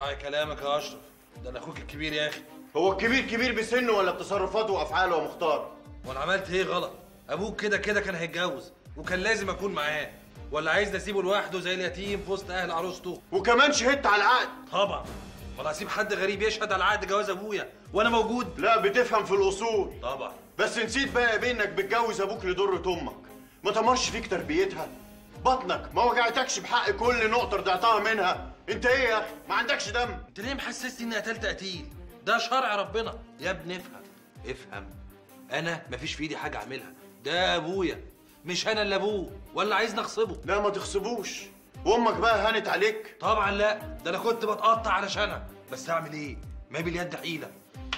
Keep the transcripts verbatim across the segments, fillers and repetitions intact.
اسمع كلامك يا اشرف، ده انا اخوك الكبير يا اخي. هو الكبير كبير بسنه ولا بتصرفاته وافعاله يا مختار؟ وانا عملت ايه غلط؟ ابوك كده كده كان هيتجوز وكان لازم اكون معاه، ولا عايز اسيبه لوحده زي اليتيم في وسط اهل عروسته؟ وكمان شهدت على العقد. طبعا، ولا هسيب حد غريب يشهد على عقد جواز ابويا وانا موجود؟ لا بتفهم في الاصول. طبعا. بس نسيت بقى يا بيه انك بتجوز ابوك لضرة امك، ما تمرش فيك تربيتها؟ بطنك ما وجعتكش بحق كل نقطه رضعتها منها؟ انت ايه يا اخي؟ ما عندكش دم؟ انت ليه محسسني اني قتلت قتيل؟ ده شرع ربنا يا ابني. افهم افهم، انا مفيش في ايدي حاجه اعملها، ده ابويا مش انا اللي ابوه، ولا عايزني اغصبه؟ لا ما تغصبوش. وامك بقى هانت عليك؟ طبعا لا، ده انا كنت بتقطع علشانها، بس اعمل ايه؟ ما باليد حيله.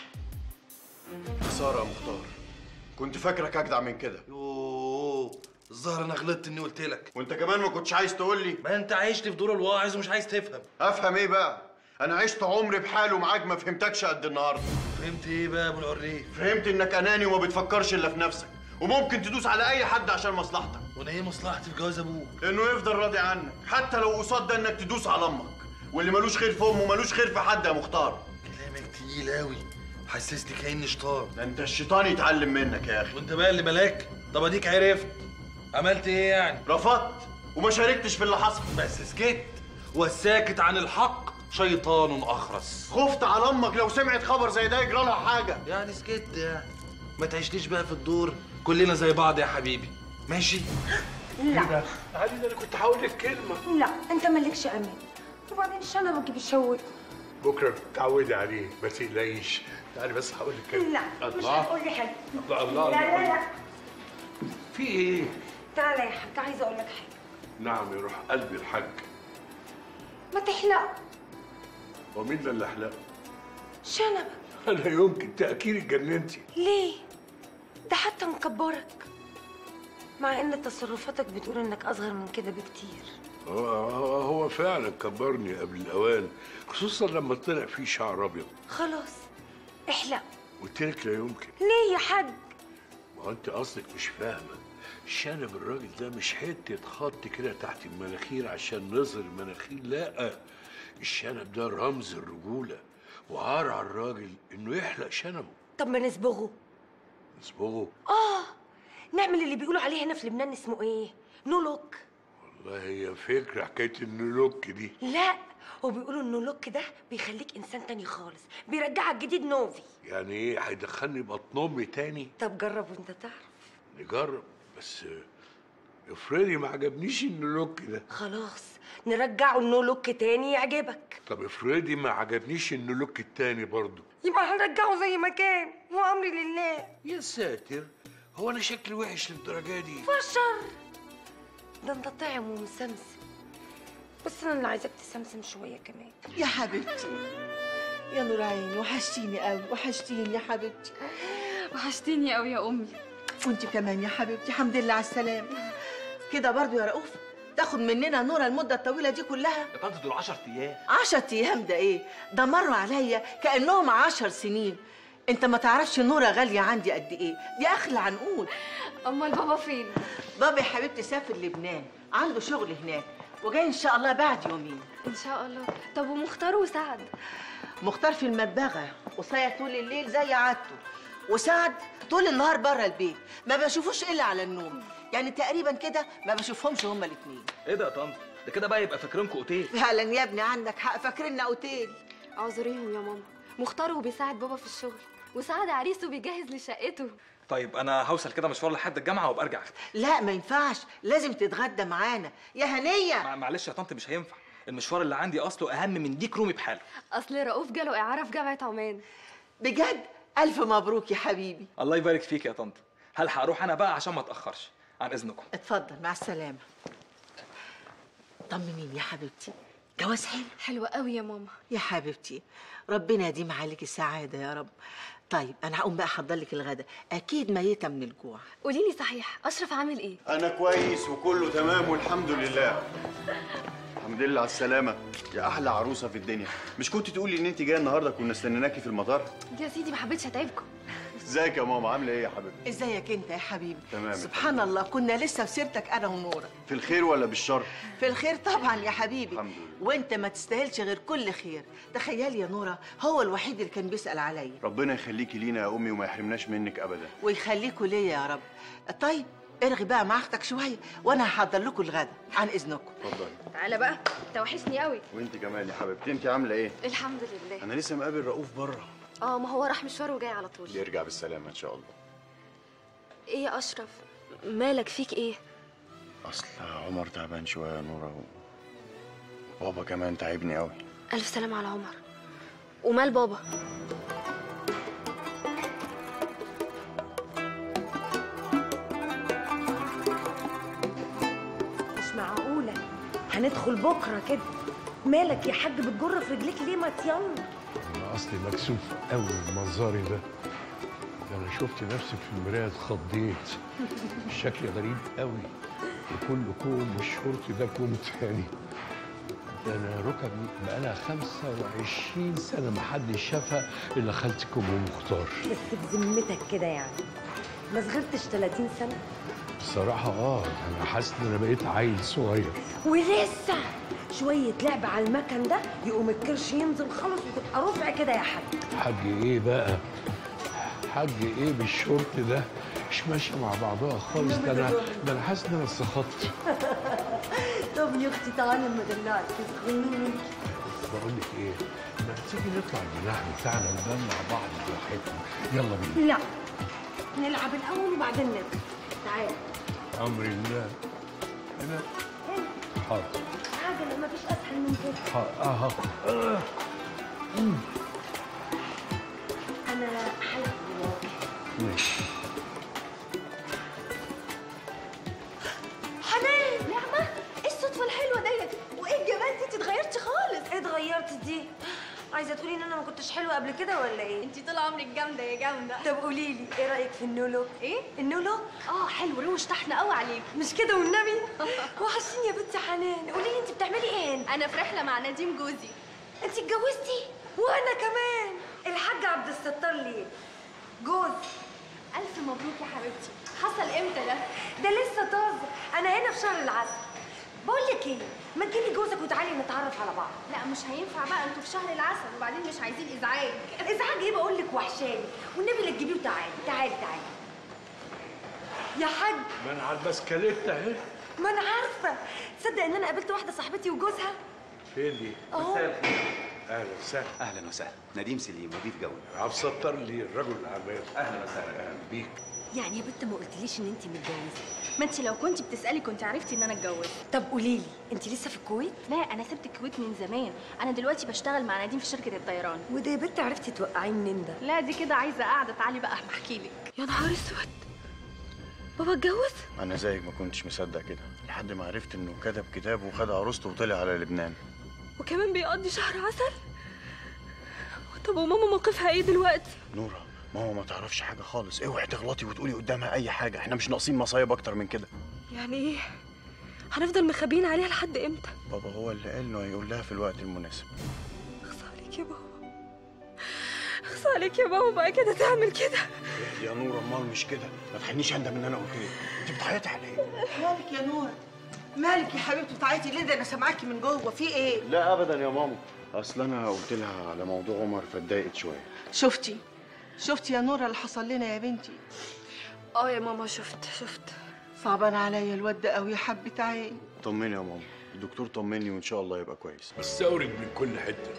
خساره يا مختار، كنت فاكرك اجدع من كده. يوه، الظاهر انا غلطت اني قلت لك. وانت كمان ما كنتش عايز تقول لي. ما انت عشت في دور الواعظ ومش عايز تفهم. افهم ايه بقى؟ انا عشت عمري بحاله معاك، ما فهمتكش قد النهارده. فهمت ايه بقى يا ابو العريف؟ فهمت انك اناني وما بتفكرش الا في نفسك، وممكن تدوس على اي حد عشان مصلحتك. وانا ايه مصلحتي في جواز ابوك؟ انه يفضل راضي عنك، حتى لو قصاد ده انك تدوس على امك. واللي ملوش خير في امه ملوش خير في حد يا مختار. كلامك تقيل قوي، حسسني كاني شيطان. ده انت الشيطان يتعلم منك يا اخي. وانت بقى اللي ملاك. طب اديك عرفت عملت ايه يعني؟ رفضت وما شاركتش في اللي حصل. بس سكت، والساكت عن الحق شيطان اخرس. خفت على امك لو سمعت خبر زي ده يجرى لها حاجه. يعني سكت يعني، ما تعيشليش بقى في الدور، كلنا زي بعض يا حبيبي، ماشي؟ لا علي ده انا كنت هقول لك كلمه. لا انت مالكش امان، وبعدين شنبك بيشوت. بكره تعودي عليه ما تقلقيش. تعالي بس هقول لك كلمه. لا مش الله. هتقول لي حاجه. الله الله لا لا لا في ايه؟ تعالى يا حاج، عايزه اقول لك حاجه. نعم يا روح قلبي الحاج. ما تحلق. ومين ده اللي احلق؟ شنبك. انا يمكن تاكيد اتجننتي. ليه؟ ده حتى مكبرك، مع ان تصرفاتك بتقول انك اصغر من كده بكتير. هو هو هو فعلا كبرني قبل الاوان، خصوصا لما طلع فيه شعر ابيض. خلاص احلق. قلت لك لا يمكن. ليه يا حاج؟ ما هو انت قصدك مش فاهمه. شنب الراجل ده مش حته خط كده تحت المناخير عشان نظهر المناخير، لا، الشنب ده رمز الرجوله، وعار على الراجل انه يحلق شنبه. طب ما نصبغه. نصبغه؟ اه، نعمل اللي بيقولوا عليه هنا في لبنان اسمه ايه؟ نو لوك. والله هي فكره حكايه النولوك دي. لا، هو بيقولوا النو لوك ده بيخليك انسان تاني خالص، بيرجعك جديد نوفي. يعني ايه؟ هيدخلني بطن امي تاني؟ طب جرب وانت تعرف. نجرب، بس افرضي ما عجبنيش النولوك ده. خلاص نرجعه النو لوك تاني يعجبك. طب افرضي ما عجبنيش النولوك التاني برضه. يبقى هنرجعه زي ما كان، وامري لله. يا ساتر، هو انا شكلي وحش للدرجه دي؟ بشر، ده انت طعم ومسمسم، بس انا اللي عايزاك تسمسم شويه كمان. يا حبيبتي يا نور عيني، وحشتيني قوي، وحشتيني يا حبيبتي. وحشتيني قوي يا امي. وانت كمان يا حبيبتي، الحمد لله على السلامه. كده برضو يا رؤوف تاخد مننا نورة المده الطويله دي كلها؟ يا طنط دول عشر ايام. عشر ايام ده ايه؟ ده مروا عليا كانهم عشر سنين. انت ما تعرفش نورة غاليه عندي قد ايه، دي اغلى عنقود. امال بابا فين؟ بابا يا حبيبتي سافر لبنان، عنده شغل هناك، وجاي ان شاء الله بعد يومين. ان شاء الله. طب ومختار وسعد؟ مختار في المدبغه وصايع طول الليل زي عادته، وسعد طول النهار بره البيت، ما بشوفوش الا على النوم، يعني تقريبا كده ما بشوفهمش هما الاثنين. ايه ده يا طنط؟ ده كده بقى يبقى فاكرينكم اوتيل. فعلا يا ابني عندك حق، فاكريننا اوتيل. اعذريهم يا ماما، مختار وبيساعد بابا في الشغل، وسعد عريس وبيجهز لشقته. طيب انا هوصل كده مشوار لحد الجامعه وابقى ارجع اخدك. لا ما ينفعش، لازم تتغدى معانا يا هنيه. مع معلش يا طنط مش هينفع، المشوار اللي عندي اصله اهم من ديك رومي بحاله. اصل رؤوف جاله اعاره في جامعه عمان. بجد؟ الف مبروك يا حبيبي. الله يبارك فيك يا طنط. هلحق اروح انا بقى عشان ما اتاخرش، عن اذنكم. اتفضل، مع السلامه. طمنيني يا حبيبتي، جواز حلو؟ حلوه قوي يا ماما. يا حبيبتي ربنا يديم عليك السعاده يا رب. طيب انا هقوم بقى احضر لك الغدا، اكيد ميته من الجوع. قولي لي صحيح، اشرف عامل ايه؟ انا كويس وكله تمام والحمد لله. الحمد لله على السلامه يا احلى عروسه في الدنيا. مش كنت تقولي ان انت جايه النهارده كنا استنيناكي في المطار؟ يا سيدي ما حبيتش اتعبكم. ازيك يا ماما عامله ايه يا حبيبتي؟ ازيك انت يا حبيبي؟ تمام. سبحان الله كنا لسه في سيرتك انا ونورة. في الخير ولا بالشر؟ في الخير طبعا يا حبيبي. الحمد لله. وانت ما تستاهلش غير كل خير. تخيلي يا نورة هو الوحيد اللي كان بيسأل عليا. ربنا يخليكي لينا يا امي وما يحرمناش منك ابدا. ويخليكوا ليا يا رب. طيب ارغي بقى مع اختك شويه وانا هحضر لكم الغدا عن اذنكم. اتفضلي. تعالى بقى، انت وحشني قوي. وانت كمان يا حبيبتي، انت عامله ايه؟ الحمد لله. انا لسه مقابل رؤوف بره. اه ما هو راح مشوار وجاي على طول. يرجع بالسلامه ان شاء الله. ايه يا اشرف؟ مالك فيك ايه؟ اصل عمر تعبان شويه يا نوره و... بابا كمان تعبني قوي. الف سلام على عمر. ومال بابا؟ مش معقولة هندخل بكرة كده. مالك يا حاج بتجر في رجليك ليه؟ ما يلا. انا اصلي مكسوف قوي بمنظري ده. ده انا شفت نفسي في المرايه اتخضيت. الشكل غريب قوي وكل كوم والشورت ده كوم تاني. ده انا ركبي بقالها خمسة وعشرين سنه ما حدش شافها الا خالتكم ومختار. بس بذمتك كده يعني ما صغرتش ثلاثين سنة؟ الصراحه اه انا حاسس ان انا بقيت عيل صغير. ولسه شوية لعب على المكن ده يقوم الكرش ينزل خالص وتبقى رفع كده يا حاج. حاج ايه بقى؟ حاج ايه بالشورت ده؟ مش ماشيه مع بعضها خالص. ده انا ده انا حاسس ان انا اتسخطت. طب يا اختي تعالي اما ادلعك تسخنيني. بقول لك ايه؟ ما تيجي نطلع الجناح بتاعنا ندلع بعض براحتنا. يلا بينا. لا نلعب الاول وبعدين نبدا. تعالى. امر الله. انا حاضر. حاجه ما فيش اسهل من كده. حاضر. اه امم انا حلو وراكي. ماشي. حنان نعمة، ايه الصدفة الحلوة ديت؟ وايه الجمال دي؟ انت اتغيرتي خالص. ايه اتغيرت دي؟ عايزه تقولي ان انا ما كنتش حلوه قبل كده ولا ايه؟ انت طول عمرك جامدة يا جامدة. طب قولي لي ايه رايك في النولو؟ ايه؟ النولو؟ اه حلو، روش طحن قوي عليك. مش كده والنبي؟ وحشتيني يا بنت حنان. قولي لي انت بتعملي ايه هنا؟ انا في رحلة مع نديم جوزي. انت اتجوزتي؟ وانا كمان. الحاج عبد الستار ليه؟ جوز. الف مبروك يا حبيبتي. حصل امتى ده؟ ده لسه طازه. انا هنا في شهر العسل. بقول لك ايه، ما تجيبي جوزك وتعالي نتعرف على بعض. لا مش هينفع بقى، انتوا في شهر العسل وبعدين مش عايزين ازعاج. الازعاج ايه؟ بقول لك وحشاني والنبي لا تجيبيه وتعالي. تعالي تعالي يا حاج. ما انا على البسكليت اهي. ما انا عارفه. تصدق ان انا قابلت واحده صاحبتي وجوزها؟ فين دي؟ اهو. اهلا وسهلا. اهلا وسهلا. نديم سليم مضيف جو. عبد الستار لي الرجل الاعمال. اهلا وسهلا. اهلا بيك. يعني يا بنت ما قلتليش ان انت متجوزه؟ ما انت لو كنت بتسالي كنت عرفتي ان انا اتجوزت. طب قولي لي انت لسه في الكويت؟ لا انا سبت الكويت من زمان. انا دلوقتي بشتغل مع نديم في شركه الطيران. وده يا بنت عرفتي توقعيه منين ده؟ لا دي كده عايزه قاعده. تعالي بقى احكي لك. يا نهار اسود، بابا اتجوز؟ انا زيك ما كنتش مصدق كده لحد ما عرفت انه كتب كتاب وخد عروسته وطلع على لبنان. وكمان بيقضي شهر عسل؟ طب وماما موقفها ايه دلوقتي؟ نوره ماما ما تعرفش حاجه خالص. اوعي تغلطي وتقولي قدامها اي حاجه. احنا مش ناقصين مصايب اكتر من كده. يعني ايه؟ هنفضل مخبيين عليها لحد امتى؟ بابا هو اللي قال انه هيقول لها في الوقت المناسب. اخص عليك يا بابا، اخص عليك يا بابا بقى كده تعمل كده. اهدي يا نوره، امال مش كده. ما تخلينيش اندم ان انا قلت لك. انت بتعيطي على ايه؟ مالك يا نورة؟ مالك يا حبيبتي بتعيطي ليه؟ ده انا سامعاكي من جوه. في ايه؟ لا ابدا يا ماما. اصل انا قلت لها على موضوع عمر فاتضايقت شويه. شفتي شفتي يا نورة اللي حصل لنا يا بنتي؟ اه يا ماما شفت شفت. صعبان عليا الواد ده قوي يا حبة عين. طمني يا ماما، الدكتور طمني وان شاء الله يبقى كويس. بستورد من كل حته.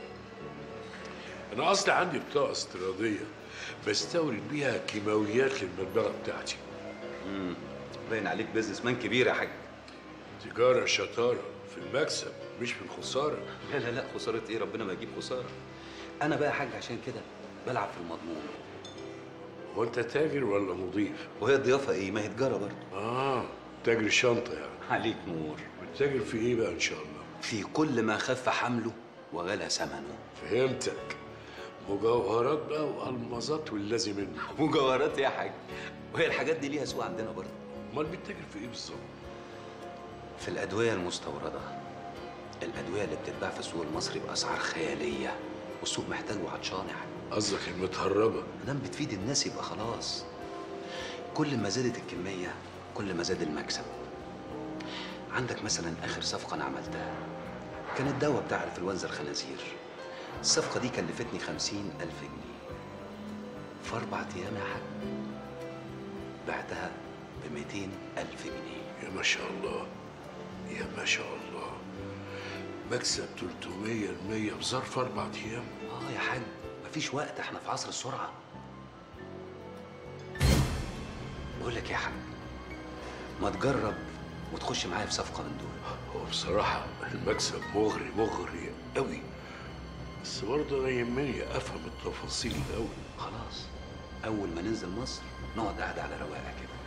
انا اصلا عندي بطاقه استيراديه بستورد بيها كيماويات للمدبغه بتاعتي. امم باين عليك بيزنس مان كبير يا حاج. تجاره شطاره في المكسب مش في الخساره. لا لا لا، خساره ايه؟ ربنا ما يجيب خساره. انا بقى يا حاج عشان كده بلعب في المضمون. هو انت تاجر ولا مضيف؟ وهي الضيافه ايه؟ ما هي تجاره برضه. اه تاجر شنطه يعني. عليك نور. بتتاجر في ايه بقى ان شاء الله؟ في كل ما خف حمله وغلى ثمنه. فهمتك. مجوهرات بقى والمظات واللازم منه. مجوهرات يا حاج؟ وهي الحاجات دي ليها سوق عندنا برضه. امال بتتاجر في ايه بالظبط؟ في الادويه المستورده الادويه اللي بتتباع في السوق المصري باسعار خياليه، والسوق محتاج وعطشانع. قصدك المتهربه؟ ما دام بتفيد الناس يبقى خلاص. كل ما زادت الكميه كل ما زاد المكسب. عندك مثلا اخر صفقه انا عملتها كانت دواء بتاع انفلونزا الخنازير. الصفقه دي كلفتني خمسين الف جنيه. في اربع ايام يا حاج بعتها ب مئتين الف جنيه. يا ما شاء الله، يا ما شاء الله، مكسب ثلاثمية بالمية في ظرف اربع ايام. اه يا حاج مفيش وقت، احنا في عصر السرعه. بقول لك يا حاج ما تجرب وتخش معايا في صفقه من دول. هو بصراحه المكسب مغري مغري قوي، بس برضه انا يهمني افهم التفاصيل قوي. خلاص اول ما ننزل مصر نقعد قاعده على رواقه كده.